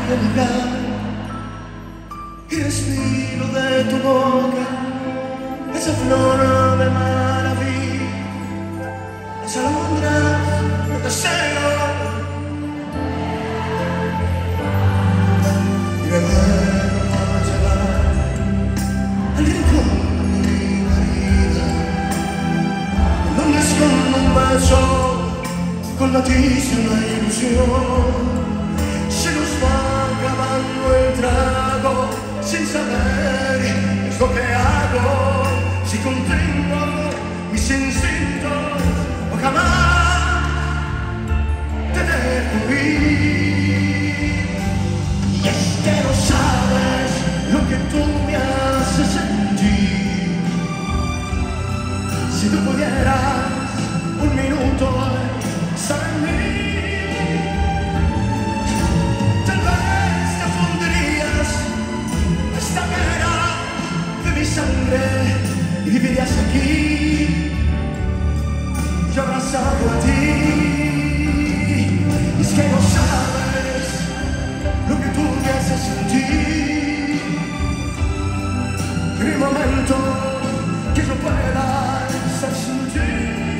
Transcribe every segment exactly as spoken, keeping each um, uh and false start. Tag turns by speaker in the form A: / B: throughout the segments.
A: de lugar y respiro de tu boca esa flor de maravilla, esa alondra de deseo. Y me vuelvo a llevar al rincón de mi vida, donde escondo un beso con laticia una ilusión. Se nos va acabando el trago sin saber qué es lo que hago, si contengo mis instintos o jamás te dejo ir. Y es que no sabes lo que tú me haces sentir. Si tú pudieras un minuto estar en mí, tal vez te fundirías esta pena de mi sangre y vivirías aquí, yo abrazado a ti. Y es que no sabes lo que tú me haces sentir. En el momento que yo pueda estar sin ti,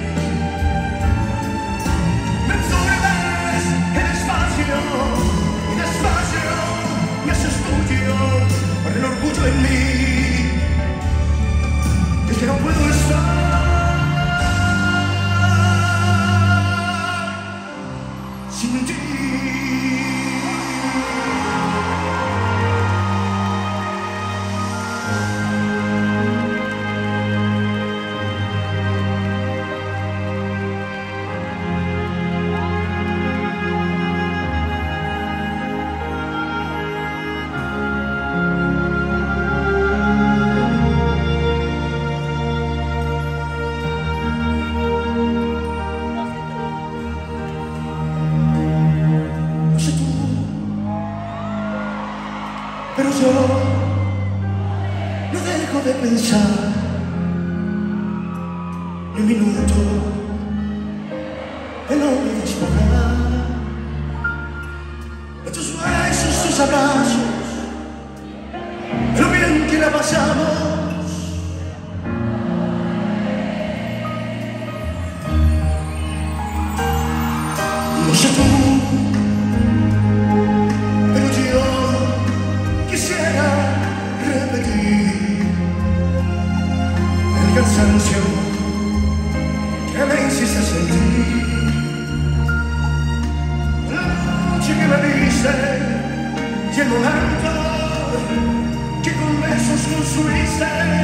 A: me absorbes el espacio y despacio me haces tuyo por el orgullo en mí. Es que no puedo estar sin ti. Pero yo no dejo de pensar ni un minuto en no despojar de tus besos, tus abrazos, de lo bien que la pasamos. No sé tú, el cansancio que me hiciste sentir, la noche que me diste y el momento que con besos construiste.